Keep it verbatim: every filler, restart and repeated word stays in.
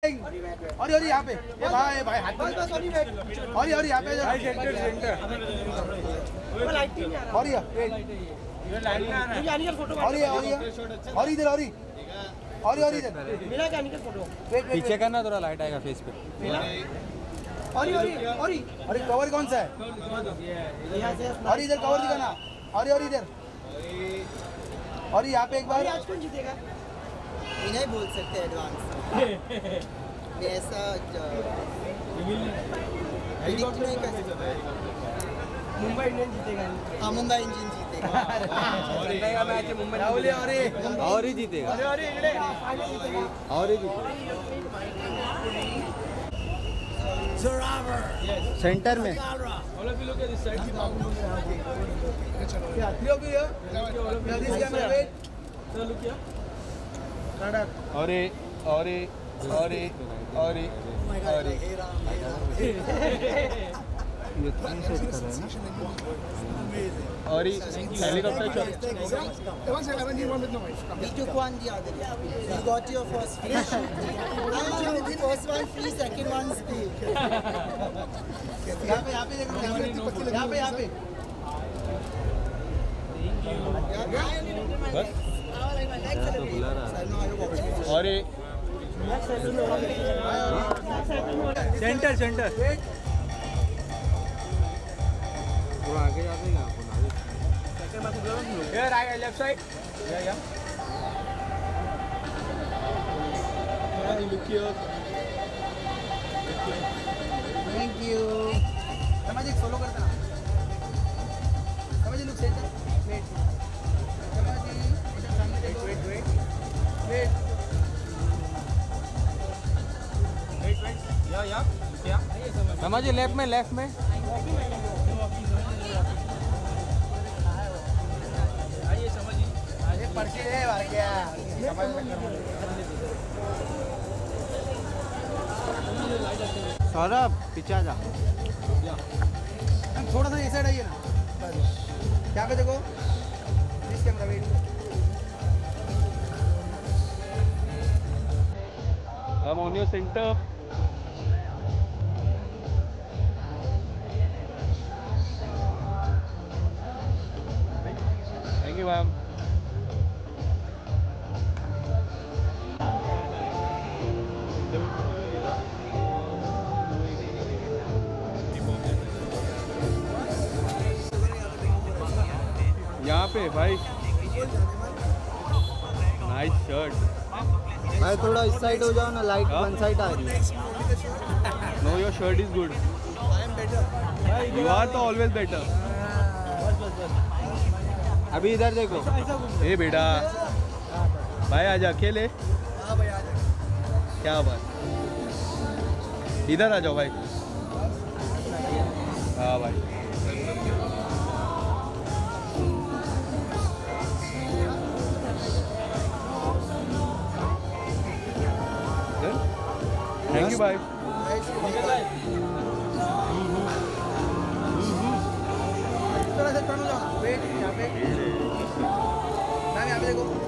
और और यहाँ पे ये भाई भाई हाथ में और और यहाँ पे सेंटर सेंटर और ये और ये और ये और इधर और और और इधर मेरा क्या निकल फोटो पीछे करना थोड़ा लाइट आएगा फेस पे और और और अरे कवर कौन सा है और इधर कवर दिखाना और और इधर और यहाँ पे एक बार आज कौन जीतेगा इन्हें बोल सकते हैं एडवांस ऐसा प्रेडिक्ट नहीं कर सकते मुंबई इंडियंस जीतेगा हाँ मुंबई इंडियंस जीतेगा जीतेगा मैच मुंबई और और ही जीतेगा और ही जीतेगा सेंटर में अरे अरे अरे अरे अरे और helicopter shot You took one the other day. You got your first fish. The first one free, second one free. यहाँ पे यहाँ पे देखो यहाँ पे यहाँ पे अरे सेंटर सेंटर थोड़ा आगे जाते हैं ये राइट लेफ्ट साइड या या थैंक यू समझ एक सोलो करता ना समझ लुक सेंटर वेट समझ इधर सामने देखो wait wait wait wait wait या या क्या समझिए लेफ्ट में लेफ्ट में पर्ची है मार गया सौरभ पीछे जा थोड़ा सा इस साइड आइए ना क्या पे देखो please camera wait I'm on your center. Thank you, ma'am. यहाँ पे भाई नाइस शर्ट भाई थोड़ा इस साइड हो जाओ ना लाइट वन साइड आ रही है no your shirt is good you are तो ऑलवेज बेटर अभी इधर देखो ए बेटा भाई आज अकेले क्या बात इधर आ जाओ भाई हाँ भाई थैंक यू भाई थोड़ा सा टर्न हो जाओ वेट यहाँ पे मैम यहाँ पे देखो